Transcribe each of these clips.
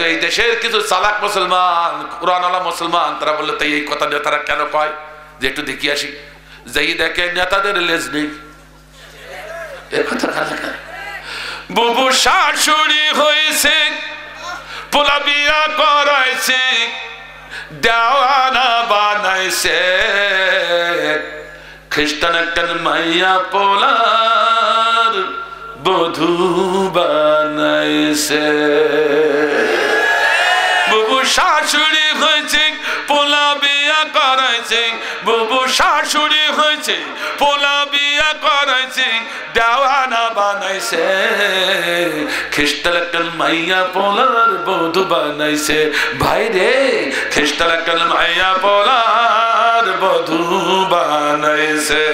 এই দেশের কিছু চালাক মুসলমান কোরআনওয়ালা মুসলমান তারা বললো তাই এই কথা তারা কেন কয় যে একটু দেখি আসি যেই দেখে নেতাদের লেজ নেই বুবু শাশুড়ি হয়েছে পোলা বিয়া করাইছে দেওয়ানা বানাইছে খ্রিস্টান একটা মাইয়া পোলার বধূ বানাইছে বুবু শাশুড়ি হয়েছে পোলা বিয়া করাইছে বুবু শাশুড়ি হয়েছে পোলা বিয়া করাইছে দেওয়ানা বানাইছে খ্রিস্টান একটা মাইয়া পোলার বধূ বানাইছে ভাই রে খ্রিস্টান একটা মাইয়া পোলার বধূ বানাইছে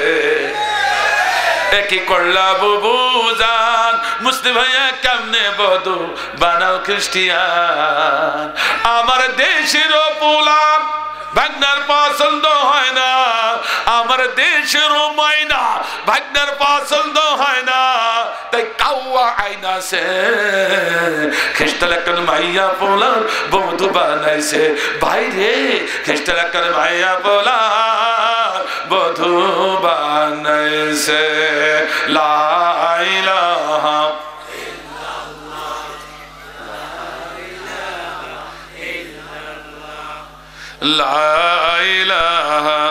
একই করলা বুবু জান মুসলিম ভাইয়া কেমনে বধূ বানাও খ্রিস্টিয়ান আমার দেশের পোলা ভাগনার পছন্দ হয় না আমার দেশের মাইনা ভাগনার পছন্দ হয় না তাই কাউয়া আইনা সে খ্রিস্টান একটা মাইয়া পোলার বধূ বানাইছে ভাই রে খ্রিস্টান একটা মাইয়া পোলার বধূ বানাইছে লা ইলাহা লা ইলাহা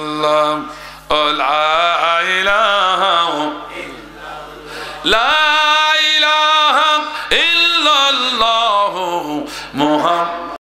ইল্লাল্লাহ লা ইলাহা ইল্লাল্লাহ লা